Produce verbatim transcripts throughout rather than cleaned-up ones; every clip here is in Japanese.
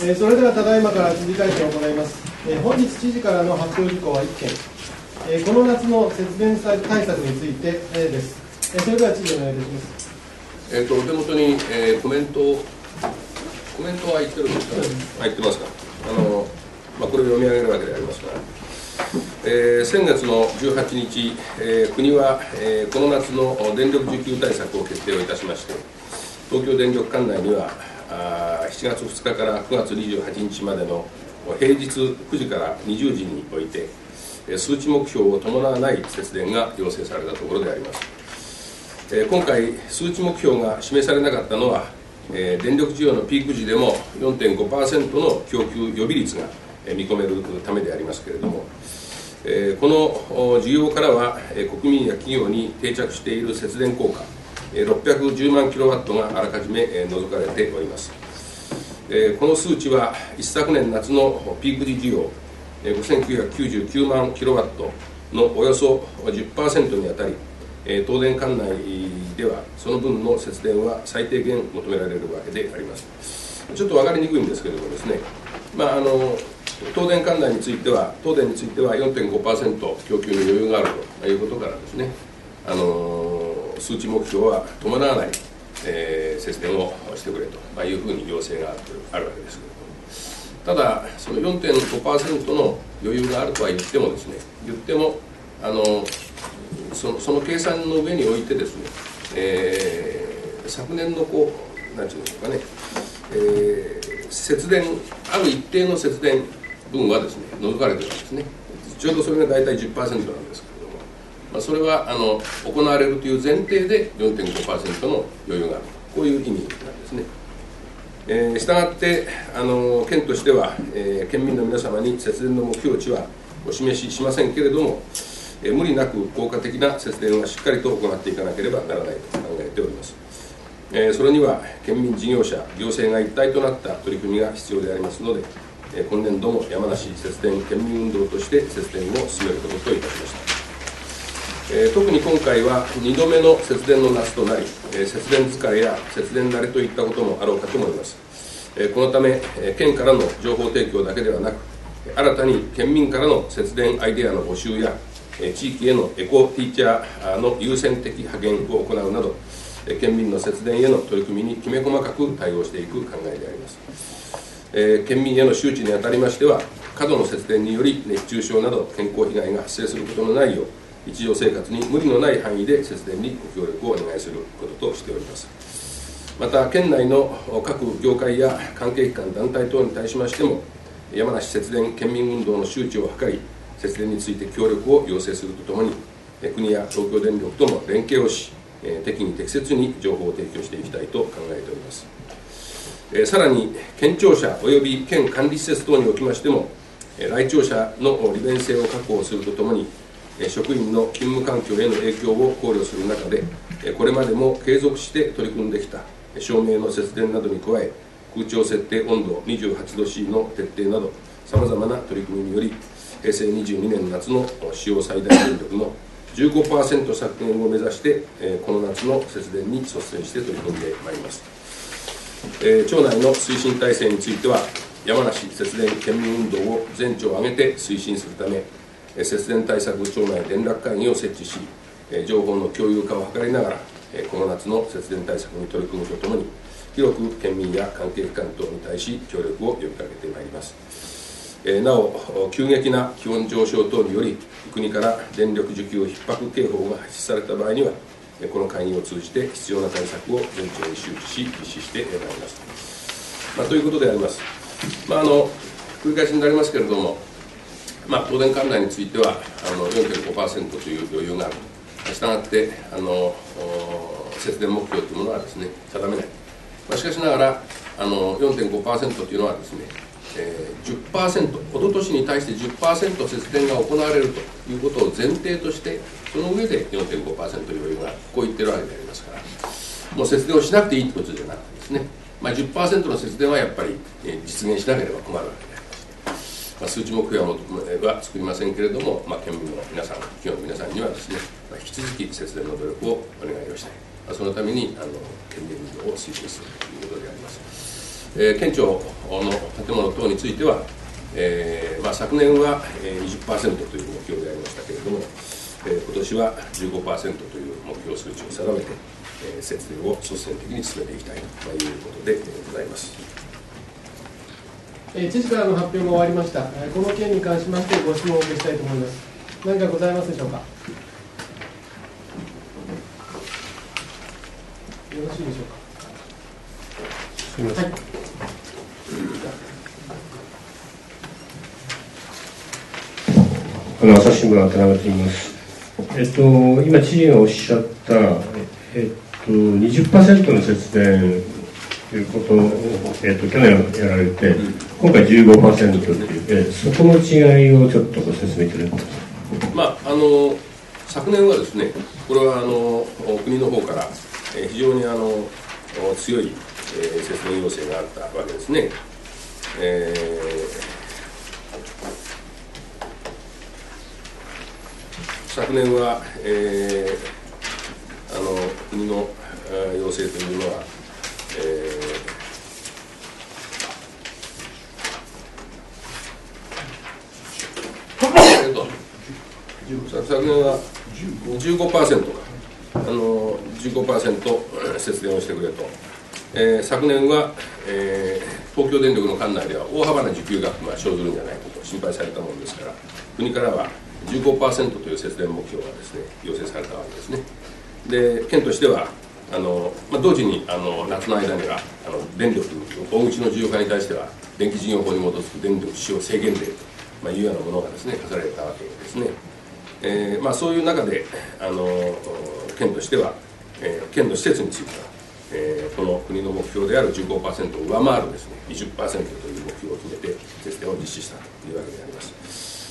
えー、それではただいまから知事会見を行います。えー、本日知事からの発表事項はいっけん、えー、この夏の節電対策について、えー、です。えー、それでは知事お願いいたします。 えー、とお手元に、えー、コメントコメントは言ってるんですかね、入ってますか。あの、まあ、これを読み上げるわけでありますが、えー、先月のじゅうはちにち、えー、国は、えー、この夏の電力需給対策を決定をいたしまして、東京電力管内にはあしちがつふつかからくがつにじゅうはちにちまでの平日くじからにじゅうじにおいて、数値目標を伴わない節電が要請されたところであります。今回、数値目標が示されなかったのは、電力需要のピーク時でも よんてんごパーセント の供給予備率が見込めるためでありますけれども、この需要からは国民や企業に定着している節電効果ろっぴゃくじゅうまんキロワットがあらかじめ除かれております。この数値は一昨年夏のピーク時需要ごせんきゅうひゃくきゅうじゅうきゅうまんキロワットのおよそ じゅっパーセント にあたり、東電管内ではその分の節電は最低限求められるわけであります。ちょっと分かりにくいんですけれどもですね、まあ、あの東電管内については東電については よんてんごパーセント 供給に余裕があるということからですね、あの数値目標は伴わない、えー、節電をしてくれと、まあ、いうふうに要請があるわけですけれども、ただその よんてんごパーセント の余裕があるとは言ってもですね、言ってもあのそのその計算の上においてですね、えー、昨年のこう何て言うんでしょうかね、えー、節電ある一定の節電分はですね除かれているんですね。ちょうどそれが大体 じゅっパーセント なんですけれども、まあ、それはあの行われるという前提で よんてんごパーセント の余裕がある、こういう意味なんですね。えー、したがってあの県としては、えー、県民の皆様に節電の目標値はお示ししませんけれども、えー、無理なく効果的な節電はしっかりと行っていかなければならないと考えております。えー、それには県民事業者行政が一体となった取り組みが必要でありますので、えー、今年度も山梨節電県民運動として節電を進めることといたしました。えー、特に今回はにどめの節電の夏となり、えー、節電疲れや節電慣れといったこともあろうかと思います。えー、このため、えー、県からの情報提供だけではなく、新たに県民からの節電アイデアの募集や、えー、地域へのエコティーチャーの優先的派遣を行うなど、えー、県民の節電への取り組みにきめ細かく対応していく考えであります。えー、県民への周知にあたりましては、過度の節電により熱中症など健康被害が発生することのないよう、日常生活に無理のない範囲で節電にご協力をお願いすることとしております。また県内の各業界や関係機関団体等に対しましても、山梨節電県民運動の周知を図り、節電について協力を要請するとともに、国や東京電力とも連携をし、適宜適切に情報を提供していきたいと考えております。さらに県庁舎および県管理施設等におきましても、来庁者の利便性を確保するとともに、職員の勤務環境への影響を考慮する中で、これまでも継続して取り組んできた照明の節電などに加え、空調設定温度にじゅうはちど C の徹底など、さまざまな取り組みにより、へいせいにじゅうにねん夏の使用最大電力の じゅうごパーセント 削減を目指して、この夏の節電に率先して取り組んでまいります。庁内の推進体制については、山梨節電県民運動を全庁挙げて推進するため、節電対策庁内連絡会議を設置し、情報の共有化を図りながら、この夏の節電対策に取り組むとともに、広く県民や関係機関等に対し協力を呼びかけてまいります。なお、急激な気温上昇等により、国から電力需給逼迫警報が発出された場合には、この会議を通じて必要な対策を全庁に周知し、実施してまいります。まあ、ということであります。まあ、あの繰り返しになりますけれども、まあ、東電管内についてはあの よんてんごパーセント という余裕があると、したがってあの節電目標というものはですね定めない。まあ、しかしながらあの よんてんごパーセント というのはですね、えー、じゅっパーセント、おととしに対して じゅっパーセント 節電が行われるということを前提として、その上で よんてんごパーセント 余裕がある、こう言ってるわけでありますから、もう節電をしなくていいということじゃなくてですね、まあ、じゅっパーセント の節電はやっぱり、えー、実現しなければ困るわけであります。まあ、数値目標は作りませんけれども、まあ、県民の皆さん、企業の皆さんにはですね、まあ、引き続き節電の努力をお願いをしたい、まあ、そのためにあの県民運動を推進するということであります。 えー、県庁の建物等については、えーまあ、昨年は にじゅっパーセント という目標でありましたけれども、えー、今年は じゅうごパーセント という目標数値を定めて、えー、節電を率先的に進めていきたいということでございます。 えー、知事からの発表が終わりました。この件に関しましてご質問を受けしたいと思います。何かございますでしょうか。よろしいでしょうか。 すみません。 はい。 あの朝日新聞の渡辺と言います。えっと今知事がおっしゃったえっと にじゅっパーセント の節電ということを、えっと去年やられて、今回 じゅうごパーセント という、えそこの違いをちょっとご説明いただけますか。 まああの昨年はですね、これはあの国の方から、えー、非常にあの強い、えー、節電要請があったわけですね。えー、昨年は、えー、あの国の要請というのは、えー、昨年は じゅうごパーセント かあの じゅうごパーセント 節電をしてくれと、えー、昨年は、えー、東京電力の管内では大幅な需給が、まあ、生ずるんじゃないかと心配されたものですから、国からは じゅうごパーセント という節電目標がですね要請されたわけですね。で県としてはあの、まあ、同時にあの夏の間にはあの電力大口の需要化に対しては電気事業法に基づく電力使用制限令と、まあ、いうようなものがですね課されたわけですね。えーまあ、そういう中であの県としては、えー、県の施設については、えー、この国の目標である じゅうごパーセント を上回るですね にじゅっパーセント という目標を決めて節電を実施したというわけであります。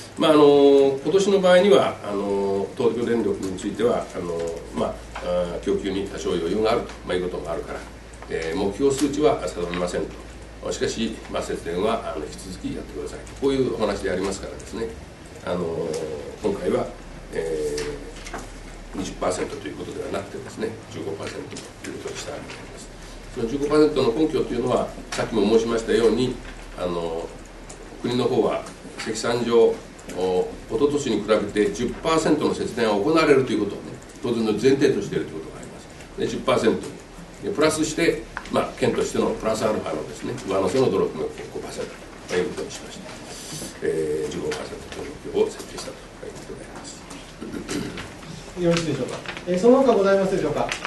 まあ、あの今年の場合にはあの東京電力についてはあの、まあ、供給に多少余裕があると、まあ、いうこともあるから、えー、目標数値は定めませんと。しかし、まあ、節電はあの引き続きやってくださいと、こういうお話でありますからですね、あの今回は、えー、にじゅっパーセント ということではなくてですね じゅうごパーセント ということにしたわけであります。その じゅうごパーセント の根拠というのはさっきも申しましたようにあの国の方は積算上お一昨年に比べて じゅっパーセント の節電が行われるということを、ね、当然の前提としているということがあります。で じゅっパーセント でプラスして、まあ、県としてのプラスアルファのですね上乗せの努力の ごパーセント ということにしました、えー、じゅうごパーセント という目標を設定したということであります。 よろしいでしょうか。えー、その他ございますでしょうか。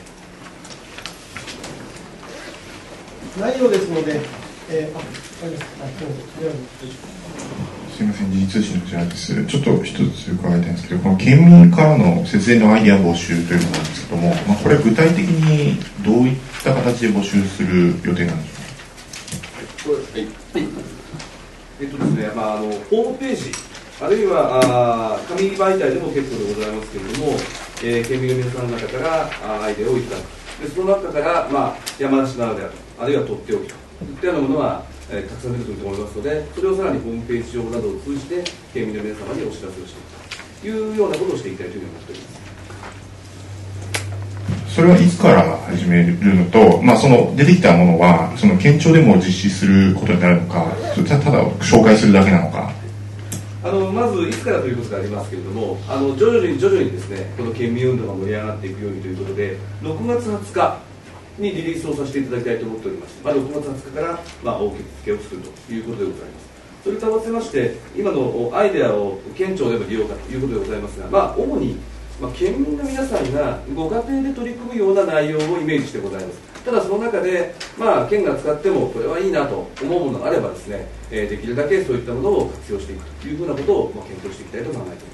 ないようですので、えー、あ、あります。あ、 すみません、時事通信のこちらです。ちょっと一つ伺いたいんですけど、この県民からの節電のアイデア募集というのなんですけども、まあ、これは具体的にどういった形で募集する予定なんでしょうか。 はい、えっとですね、まあ、あのホームページあるいはあ紙媒体でも結構でございますけれども、えー、県民の皆さんの中からあアイデアをいただく。でその中から、まあ、山梨ならではとあるいはとっておきといったようなものは、えー、たくさん出てくると思いますので、それをさらにホームページ上などを通じて県民の皆様にお知らせをしていくというようなことをしていきたいというふうに思っております。 それはいつから始めるのと、まあ、その出てきたものはその県庁でも実施することになるのか、それただ紹介するだけなのか。 あのまずいつからということがありますけれども、あの徐々に徐々にですねこの県民運動が盛り上がっていくようにということで、ろくがつはつかにリリースをさせていただきたいと思っております。まあ、ろくがつはつかから、まあ、大きく付けをするということでございます。それと合わせまして今のアイデアを県庁でも利用かということでございますが、まあ、主に、まあ、県民の皆さんがご家庭で取り組むような内容をイメージしてございます。ただその中で、まあ、県が使ってもこれはいいなと思うものがあればですね、えー、できるだけそういったものを活用していくというふうなことを、まあ、検討していきたいと考えております。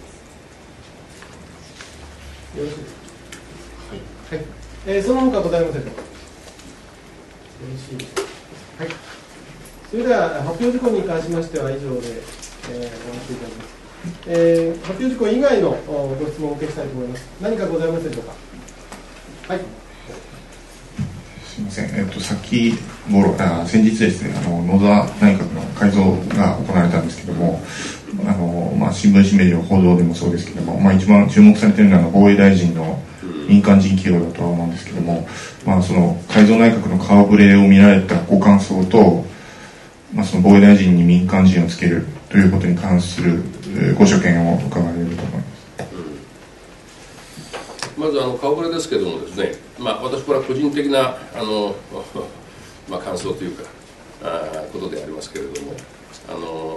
よろしいですか。はい、はい、えー、その他ございませんか。よろしいですか。はい、それでは発表事項に関しましては以上で、えー、終わっていただきます。えー、発表事項以外のご質問を受けしたいと思います。何かございますでしょうか。はい、 すみません、えっと、先頃あ先日ですね、あの野田内閣の改造が行われたんですけども、あの、まあ、新聞紙メディア報道でもそうですけども、まあ、一番注目されているのは防衛大臣の民間人企業だとは思うんですけども、まあ、その改造内閣の顔ぶれを見られたご感想と、まあ、その防衛大臣に民間人をつけるということに関するご所見を伺えれると思います。 まずあの顔ぶれですけれどもですね、まあ、私これは個人的なあの、まあ、感想というかあことでありますけれども、あの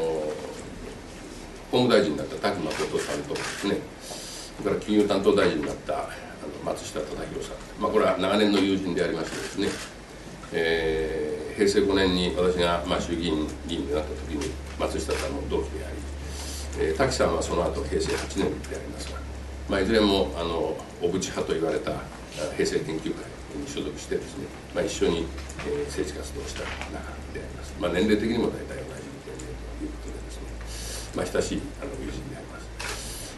法務大臣になった滝誠さんとですね、それから金融担当大臣になったあの松下忠宏さん、まあ、これは長年の友人でありましてですね、えー、平成ごねんに私が、まあ、衆議院議員になった時に松下さんも同期であり、えー、滝さんはその後平成はちねんでありますが、まあ、いずれもあの小渕派と言われた平成研究会に所属してですね、まあ、一緒に、えー、政治活動をした仲であります。まあ、年齢的にも大体同じ年齢ということでですね、まあ、親しいあの友人であります。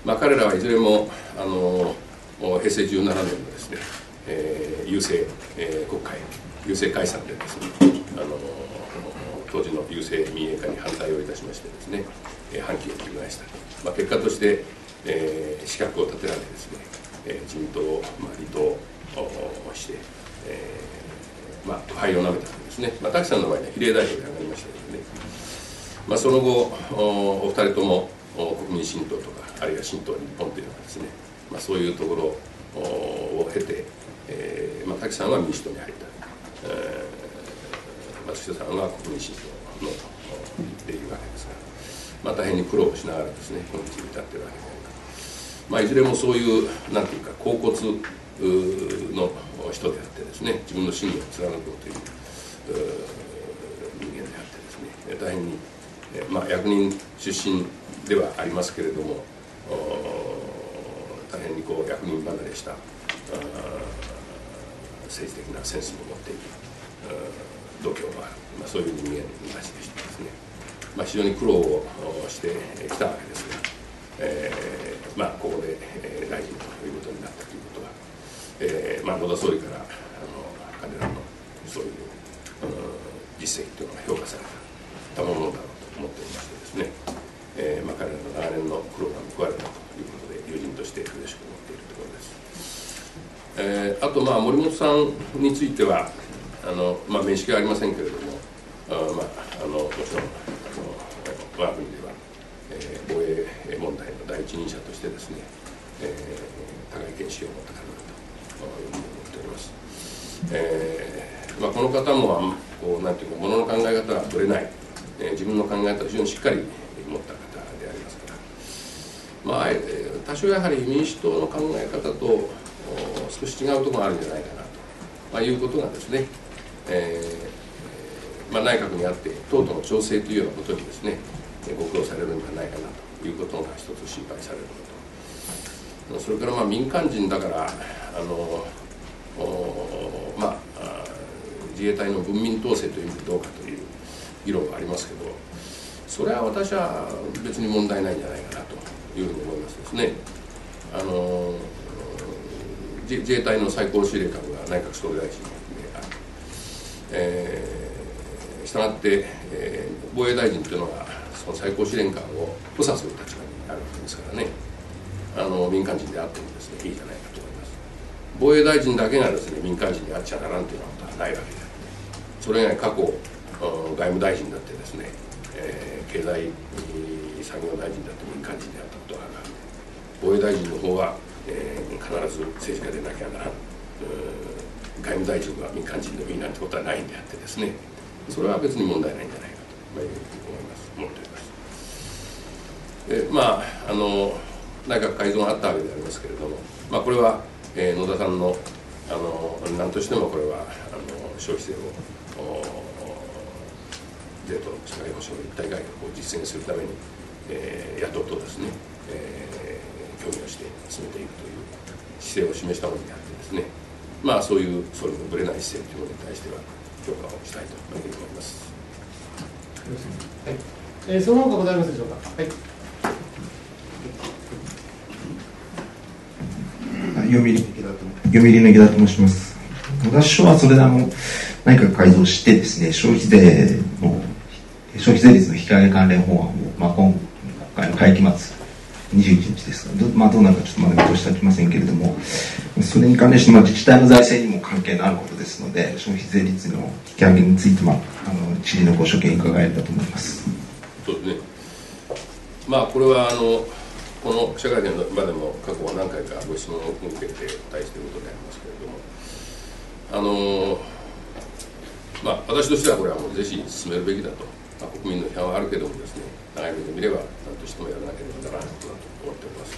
まあ、彼らはいずれもあの平成じゅうななねんのですね、えー、郵政、えー、国会郵政解散でですね、あの当時の郵政民営化に反対をいたしましてですね、えー、反旗を翻した。まあ、結果としてえー、資格を立てられですね、えー、自民党を、まあ、離党して、えー、まあ、腐敗をなめたんですね。まあ、滝さんの場合には比例代表で上がりましたけどね、まあ、その後お、お二人とも国民新党とか、あるいは新党日本というのはですね、まあ、そういうところを経て、えーまあ、滝さんは民主党に入った、えー、松下さんは国民新党のっていうわけですから、まあ、大変に苦労しながらですね、今日に至っているわけであります。まあ、いずれもそういう、なんていうか、恍惚の人であってですね、自分の信念を貫こうという人間であってですね、大変に、まあ、役人出身ではありますけれども、大変にこう役人離れした政治的なセンスも持っている度胸もある、まあ、そういう人間たちでしてですね、まあ、非常に苦労をしてきたわけですが、えーまあ、ここで、えー、大臣ということになったということは、えーまあ、野田総理からあの彼らのそういう、うん、実績というのが評価されたものだろうと思っておりましてですね、えーまあ、彼らの長年の苦労が報われたということで友人として嬉しく思っているところです。えー、あと、まあ、森本さんについてはあの、まあ、面識はありませんけれども、あ、まあ、あのもちろん我が国では、えー、防衛問題の第一人者としてですね、えー、高い見識を持った方だというふうに思っております。えーまあ、この方もこうなんていうか、ものの考え方がぶれない、えー、自分の考え方を非常にしっかり持った方でありますから、まあ、多少やはり民主党の考え方と少し違うところがあるんじゃないかなと、まあ、いうことがですね、えーまあ、内閣にあって党との調整というようなことにですね、ご苦労されるんじゃないかなということが一つ心配されること、それからまあ民間人だからあのまあ自衛隊の文民統制という意味でどうかという議論がありますけど、それは私は別に問題ないんじゃないかなというふうに思いますですね。あの自衛隊の最高司令官が内閣総理大臣である、えー、したがって、えー、防衛大臣というのはその最高司令官を補佐する立場にあるわけですからね、あの民間人であってもですねいいじゃないかと思います。防衛大臣だけがですね民間人にあっちゃならんということはないわけであって、それ以外過去外務大臣だってですね、えー、経済産業大臣だって民間人であったことがある。防衛大臣の方は、えー、必ず政治家でなきゃならん、外務大臣は民間人でもいいなんてことはないんであってですね、それは別に問題ないんじゃないかと、まあ、いうふうに思います思っております。でまああの内閣改造があったわけでありますけれども、まあ、これは、えー、野田さんのあの何としてもこれはあの消費税を税と社会保障の一体改革を実践するために、えー、野党とですね、えー、協議をして進めていくという姿勢を示したものであってですね、まあそういう総理のぶれない姿勢というものに対しては評価をしたいというふうに思います。 はい、えー、その他ございますでしょうか。はい。 読売の池田と読売の池田と申します。私はそれであの内閣改造してですね、消費税の消費税率の引き上げ関連法案を、まあ、今回の会期末にじゅういちにちですが、ど,、まあ、どうなるかちょっとまだ見通し立ちませんけれども、それに関連して、まあ、自治体の財政にも関係のあることですので、消費税率の引き上げについて、まあ、あの知事のご所見伺えればと思います。 そうですね、まあ、これはあのこの記者会見の場でも過去は何回かご質問を受けてお答えしていることでありますけれども、あのまあ、私としてはこれはもうぜひ進めるべきだと、まあ、国民の批判はあるけれどもですね、長い目で見れば何としてもやらなければならないことだと思っております。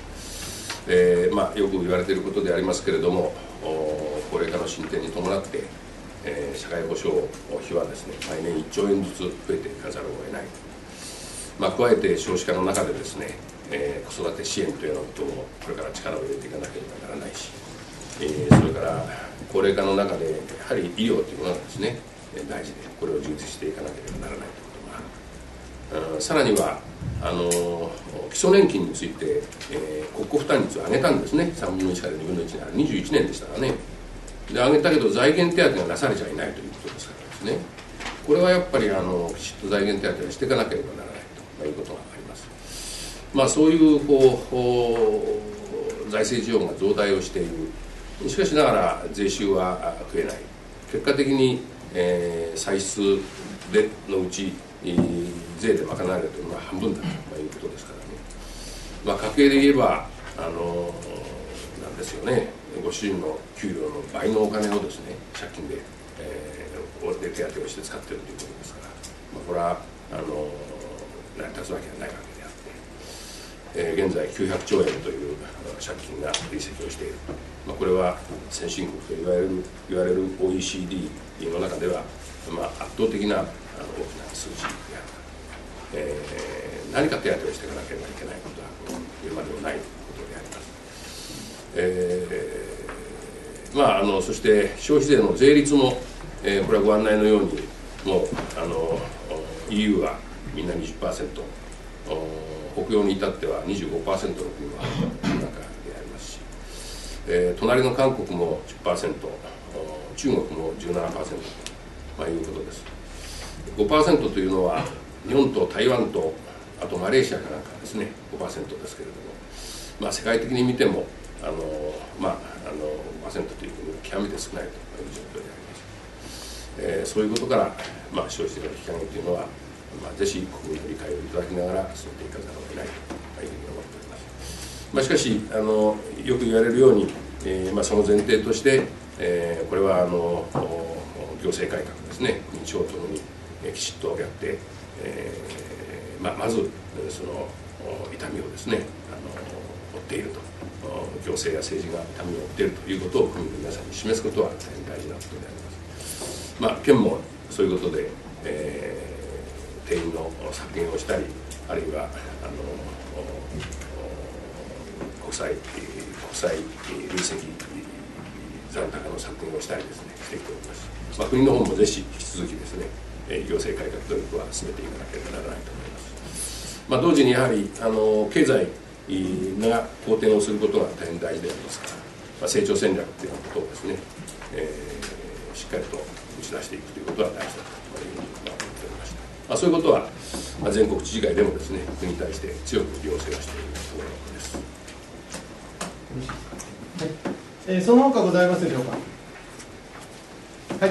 えーまあ、よく言われていることでありますけれども、高齢化の進展に伴って、えー、社会保障費はですね、毎年いっちょうえんずつ増えていかざるを得ない。まあ、加えて少子化の中でですね、えー、子育て支援というようなこともこれから力を入れていかなければならないし、えー、それから高齢化の中でやはり医療というものがですね、大事で、これを充実していかなければならないということがある。さらにはあの基礎年金について、えー、国庫負担率を上げたんですね。さんぶんのいちからにぶんのいちならにじゅういちねんでしたからね。で上げたけど財源手当がなされちゃいないということですからですね、これはやっぱりあのきちっと財源手当をしていかなければならないということがあります。まあ、そういうこう財政事情が増大をしている。しかしながら税収は増えない。結果的に、えー、歳出でのうち税で賄われているのは半分だということですからね、まあ、家計で言えばあのなんですよね、ご主人の給料の倍のお金をですね、借金で、えー、で手当をして使っているということですから、まあ、これはあの成り立つわけがないわけであって、えー、現在きゅうひゃくちょうえんという借金が累積をしている、まあ、これは先進国と言われる言われる オーイーシーディー の中では、まあ、圧倒的なあの大きな数字である、えー、何か手当をしていかなければいけないことは言うまでもないことであります。えーまあ、あのそして消費税の税率も、えー、これはご案内のようにもうあの イーユー はみんな にじゅっパーセント、北洋に至っては にじゅうごパーセント の国もあるという中でありますし、えー、隣の韓国も じゅっパーセント、中国も じゅうななパーセント と、まあ、いうことです。ごパーセント というのは日本と台湾とあとマレーシアかなんかですね ごパーセント ですけれども、まあ、世界的に見てもあの、まあ、あのごパーセント という国が極めて少ないという状況であります。えー、そういうことから、まあ、消費税の引き上げというのは、まあ、ぜひ国民の理解をいただきながら進めていかざるを得ないというふうに思っております。まあ、しかしあのよく言われるように、えーまあ、その前提として、えー、これはあの行政改革ですね、認証ともに、えー、きちっとやって、えーまあ、まずその痛みをですねあの負っていると、行政や政治が痛みを負っているということを国民の皆さんに示すことは大変大事なことであります。まあ、県もそういうことで、えー、定員の削減をしたり、あるいはあの国債国債累積残高の削減をしたりですねしていっております。まあ、国の方もぜひ引き続きですね行政改革努力は進めていかなければならないと思います。まあ、同時にやはりあの経済が好転をすることが大変大事でありますから、まあ、成長戦略ということをですね、えー、しっかりと打ち出していくということは大事だというふうに思っておりました。まあ、そういうことは、まあ、全国知事会でもですね国に対して強く要請をしているところです。 はい、えー、その他ございますでしょうか。はい。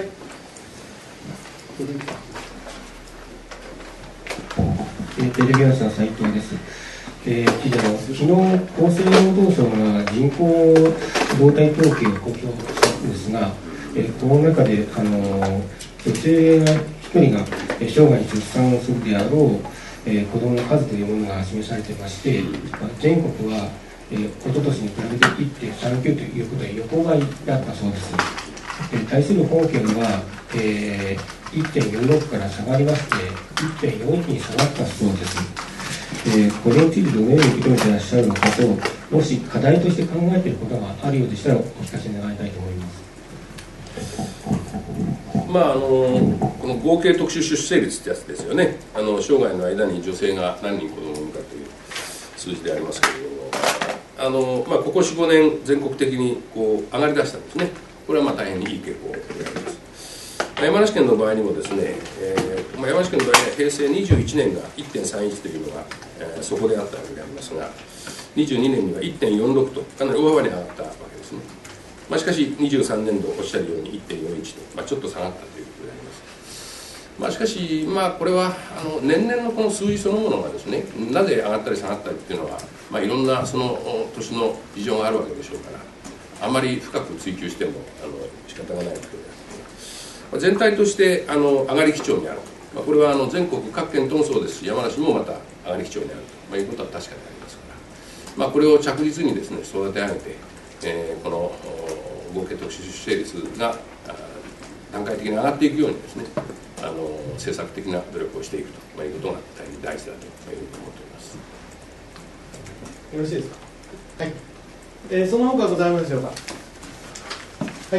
えー、テレビ朝日斉藤です。えー、記者の昨日厚生労働省が人口動態統計を公表したんですが、えー、この中であの女性がひとりが生涯出産をするであろう、えー、子どもの数というものが示されていまして、まあ、全国は、えー、一昨年に比べて いってんさんきゅう ということで横ばいだったそうです。えー、対する本県は、えー、いってんよんろく から下がりまして いってんよんいち に下がったそうです。えー、これについてどのように受け止めていらっしゃるのかと、もし課題として考えていることがあるようでしたらお聞かせ願いたいと思います。 まあ、あのこの合計特殊出生率ってやつですよね。あの生涯の間に女性が何人子供を産むかという数字でありますけれども、あの、まあ、ここ よん、ごねん全国的にこう上がりだしたんですね。これはまあ大変にいい傾向であります。山梨県の場合にもですね、えーまあ、山梨県の場合は平成にじゅういちねんが いってんさんいち というのが、えー、そこであったわけでありますが、 にじゅうにねんには いってんよんろく とかなり大幅に上がったわけですね。まあ、しかしにじゅうさんねんどおっしゃるように いってんよんいち と、まあ、ちょっと下がったということであります。まあ、しかし、まあ、これはあの年々のこの数字そのものがですね、なぜ上がったり下がったりっていうのは、まあ、いろんなその年の事情があるわけでしょうから、あまり深く追求してもあの仕方がないことであって、まあ、全体としてあの上がり基調にあると、まあ、これはあの全国各県ともそうですし、山梨もまた上がり基調にあると、まあ、いうことは確かにありますから、まあ、これを着実にですね育て上げて、えー、この合計特殊出生率が段階的に上がっていくようにですね、あの政策的な努力をしていくと、まあ、いうことが大変大事だというふうに思っております。 よろしいですか。はい。えー、その他ございますでしょうか。はい。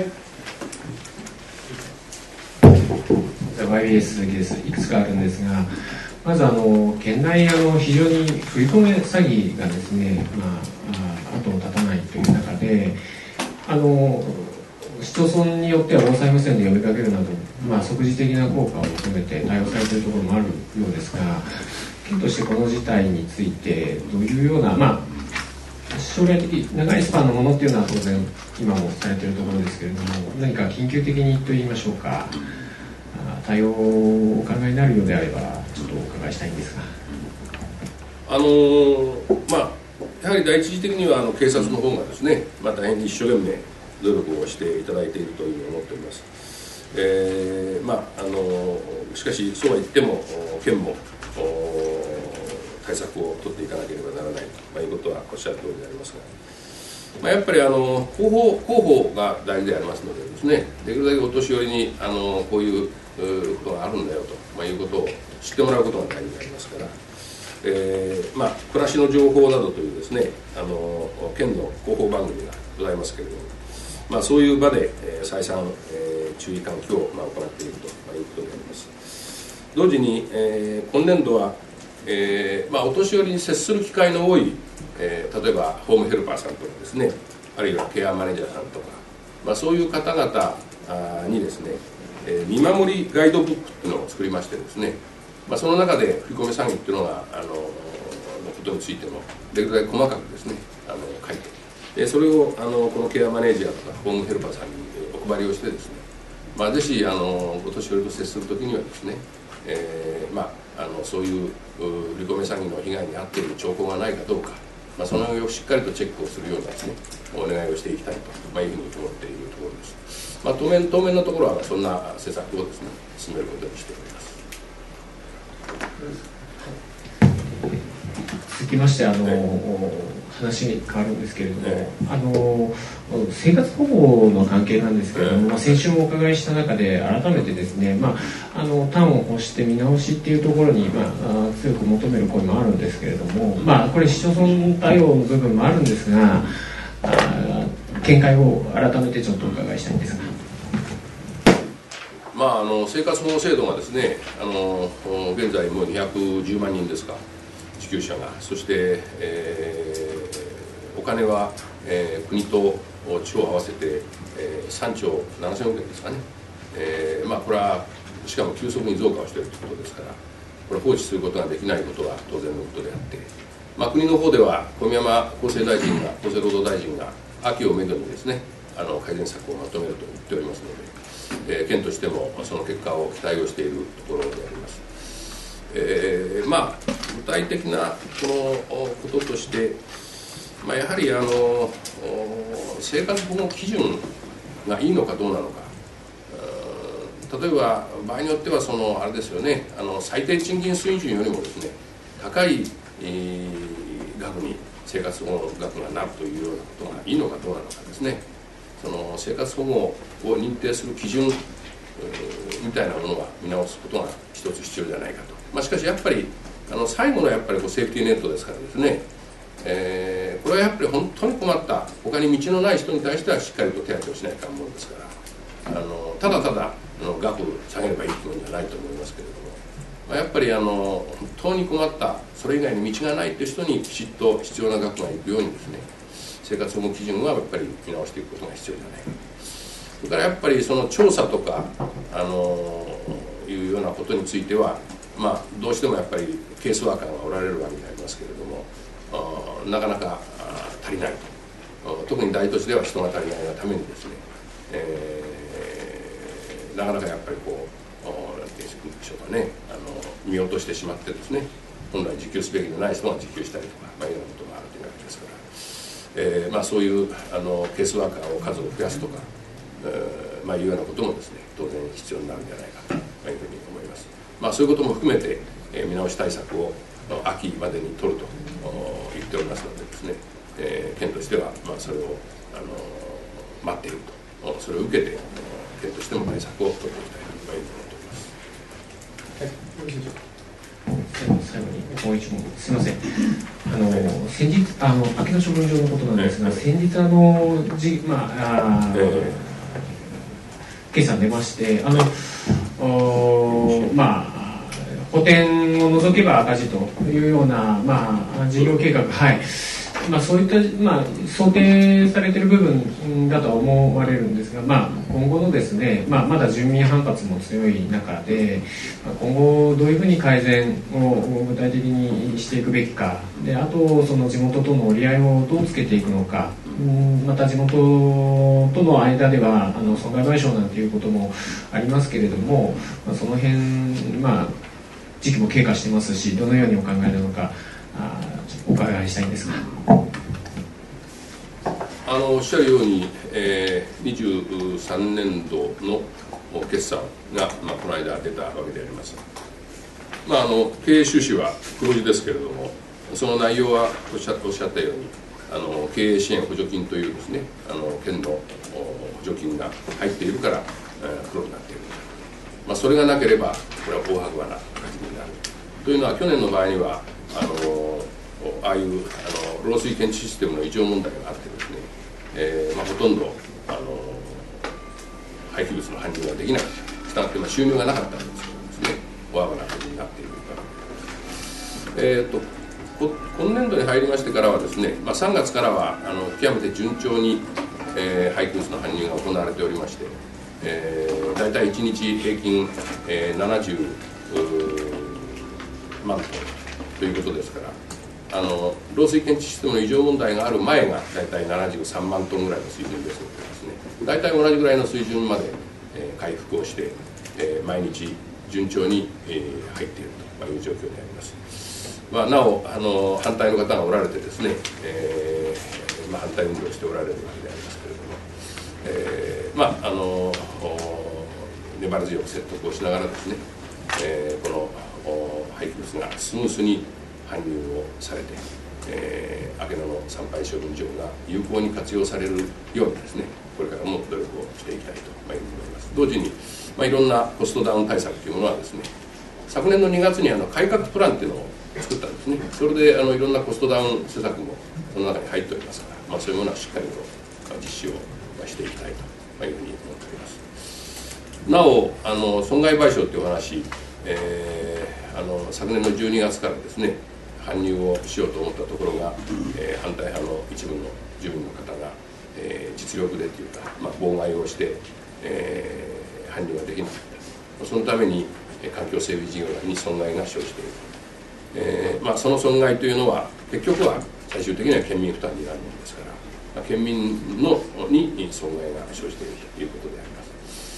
ワイビーエス 鈴木です。いくつかあるんですが、まずあの県内あの非常に振り込め詐欺がですね、まあ、後を絶たないという中で、あの市町村によっては防災無線で呼びかけるなど、まあ、即時的な効果を求めて対応されているところもあるようですが、県としてこの事態についてどういうような、まあ、将来的長いスパンのものっていうのは当然今もされているところですけれども、何か緊急的にといいましょうか、対応をお考えになるようであればちょっとお伺いしたいんですが。 あのー、まあやはり第一次的にはあの警察の方がですね、まあ、大変に一生懸命努力をしていただいているというふうに思っております。えー、まああのしかしそうは言っても県も対策を取っていかなければならないと、まあ、いうことはおっしゃる通りでありますが、まあ、やっぱりあの広報広報が大事でありますのでですね、できるだけお年寄りにあのこういうことがあるんだよと、まあ、いうことを知ってもらうことが大事でありますから、えーまあ、暮らしの情報などというですね、あの県の広報番組がございますけれども、まあ、そういう場で、えー、再三、えー、注意喚起を、まあ、行っていると、まあ、いうことであります。同時に、えー、今年度は、えーまあ、お年寄りに接する機会の多い、えー、例えばホームヘルパーさんとかですね、あるいはケアマネージャーさんとか、まあ、そういう方々にですね、えー、見守りガイドブックっていうのを作りましてですね、まあ、その中で振り込め詐欺っていうのがあののことについてもできるだけ細かくですねあの書いて、でそれをあのこのケアマネージャーとかホームヘルパーさんにお配りをしてですね、まあ、ぜひあのお年寄りと接するときにはですね、えーまあ、あのそういう振り込め詐欺の被害に遭っている兆候がないかどうか、まあ、その辺をしっかりとチェックをするようにですねお願いをしていきたいと、まあ、いうふうに思っているところです。まあ、当面当面のところはそんな施策をですね進めることにしております。 続きましてあの、はい、話に変わるんですけれども、はい、あの生活保護の関係なんですけれども、はい、まあ、先週もお伺いした中で改めてですね、まあ、あの端を欲して見直しっていうところに、まあ、強く求める声もあるんですけれども、まあ、これ市町村対応の部分もあるんですが、あ見解を改めてちょっとお伺いしたいんですが。 まあ、あの生活保護制度がですね、あの現在もうにひゃくじゅうまんにんですか、受給者が、そして、えー、お金は、えー、国と地方合わせて、えー、さんちょうななせんおくえんですかね、えーまあ、これはしかも急速に増加をしているということですから、これ放置することができないことは当然のことであって、まあ、国の方では小宮山厚生大臣が厚生労働大臣が秋をめどにですねあの改善策をまとめると言っておりますので、えー、県としてもその結果を期待をしているところであります。えー、まあ具体的なこのこととして、まあ、やはりあの生活保護基準がいいのかどうなのか、例えば場合によってはそのあれですよね、あの最低賃金水準よりもですね高い、えー、額に生活保護額がなるというようなことがいいのかどうなのかですね、その生活保護を認定する基準みたいなものは見直すことが一つ必要じゃないかと。まあ、しかしやっぱりあの最後のやっぱりこうセーフティーネットですからですね、えー、これはやっぱり本当に困った他に道のない人に対してはしっかりと手当てをしないかんものですから、あのただただの額を下げればいいというのではないと思いますけれども、まあ、やっぱりあの本当に困ったそれ以外に道がないという人にきちっと必要な額がいくようにですね生活保護基準はやっぱり見直していくことが必要じゃないか。それからやっぱりその調査とかあのいうようなことについては、まあ、どうしてもやっぱりケースワーカーがおられるわけでありますけれども、 なかなか足りないと、特に大都市では人が足りないがためにですね、えー、なかなかやっぱりこう何て言うんでしょうかね、あの見落としてしまってですね、本来受給すべきでない人が受給したりとか、まあ、いろんなことがあるというわけですから、えーまあ、そういうあのケースワーカーを数を増やすとか、えーまあ、いうようなこともですね、当然必要になるんじゃないかというふうに思います。まあ、そういうことも含めて、えー、見直し対策を秋までに取ると言っておりますのでですね、えー、県としては、まあ、それを、あのー、待っていると、それを受けて県としても対策を取っていきたいというふうに思っております。 はい、よろしいでしょうか。 最後にもう一問、すみません。あの先日あの秋の処分場のことなんですが、ええ、先日あのじまあ、あ、ええ、決算出まして、あのおまあ補填を除けば赤字というようなまあ事業計画、はい。まあ、そういった、まあ、想定されている部分だとは思われるんですが、まあ、今後のですね、まあ、まだ住民反発も強い中で、まあ、今後どういうふうに改善を具体的にしていくべきかで、あとその地元との折り合いをどうつけていくのか、うんまた地元との間ではあの損害賠償なんていうこともありますけれども、まあ、その辺、まあ、時期も経過してますし、どのようにお考えなのかあお伺いしたいんですが。 あのおっしゃるように、えー、にじゅうさんねんどの決算が、まあ、この間出たわけであります。まあ、あの経営収支は黒字ですけれども、その内容はおっしゃおっしゃったように、あの経営支援補助金というですね、あの県の補助金が入っているから、えー、黒になっている、まあ、それがなければこれは大幅な赤字になるというのは、去年の場合にはあのああいうあの漏水検知システムの異常問題があってですね、えーまあ、ほとんどあの廃棄物の搬入ができなかった、したがって、まあ、収入がなかったんですけどですね、大幅な赤字になっているわけです。えーと今年度に入りましてからはですね、まあ、さんがつからはあの極めて順調に、えー、廃棄物の搬入が行われておりまして、えー、大体いちにち平均、えー、ななじゅうまんトンということですから、あの漏水検知システムの異常問題がある前が大体ななじゅうさんまんトンぐらいの水準ですのでですね、大体同じぐらいの水準まで、えー、回復をして、えー、毎日順調に、えー、入っているという状況であります。まあ、なおあの反対の方がおられてですね、えーまあ、反対運動をしておられるわけでありますけれども、えー、まああの粘り強く説得をしながらですね、えー、この廃棄物がスムースに搬入をされて、えー、明野の産廃処分場が有効に活用されるようにですね、これからも努力をしていきたいと思います。同時に、まあ、いろんなコストダウン対策というものはですね、昨年のにがつにあの改革プランというのを作ったんですね。それであのいろんなコストダウン施策もその中に入っておりますから、まあ、そういうものはしっかりと実施をしていきたいというふうに思っております。なおあの損害賠償というお話、えー、あの昨年のじゅうにがつからですね搬入をしようと思ったところが、えー、反対派の一部の住民の方が、えー、実力でというか、まあ、妨害をして、えー、搬入ができなかった。そのために環境整備事業に損害が生じている、えーまあ、その損害というのは結局は最終的には県民負担になるものですから、まあ、県民のに損害が生じているということであります。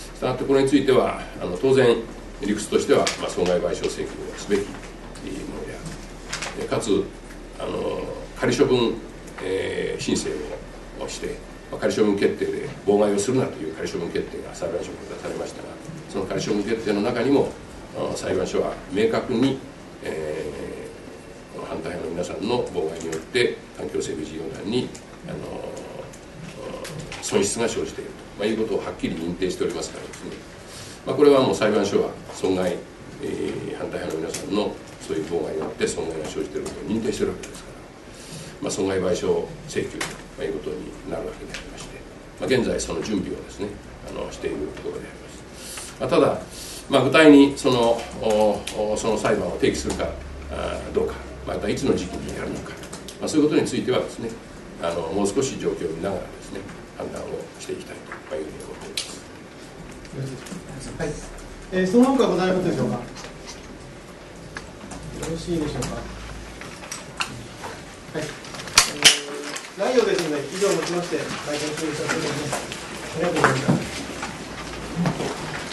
したがってこれについてはあの当然理屈としては、まあ、損害賠償請求をすべきものである、かつあの仮処分、えー、申請をして、まあ、仮処分決定で妨害をするなという仮処分決定が裁判所から出されましたが、その仮処分決定の中にも裁判所は明確に、えー、この反対派の皆さんの妨害によって環境整備事業団にあの損失が生じていると、まあ、いうことをはっきり認定しておりますからですね、まあ、これはもう裁判所は損害、えー、反対派の皆さんのそういう妨害によって損害が生じていることを認定しているわけですから、まあ、損害賠償請求ということになるわけでありまして、まあ、現在その準備をですねあのしているところであります。まあ、ただまあ、具体にそのその裁判を提起するかどうか、またいつの時期にやるのか、まあ、そういうことについてはですねあのもう少し状況を見ながらですね判断をしていきたいというふうに思っております。 はい、えー、その他ございますでしょうか。よろしいでしょうか。はい。 ないようですので、以上をもちまして、会見を終了させていただきます。ありがとうございました。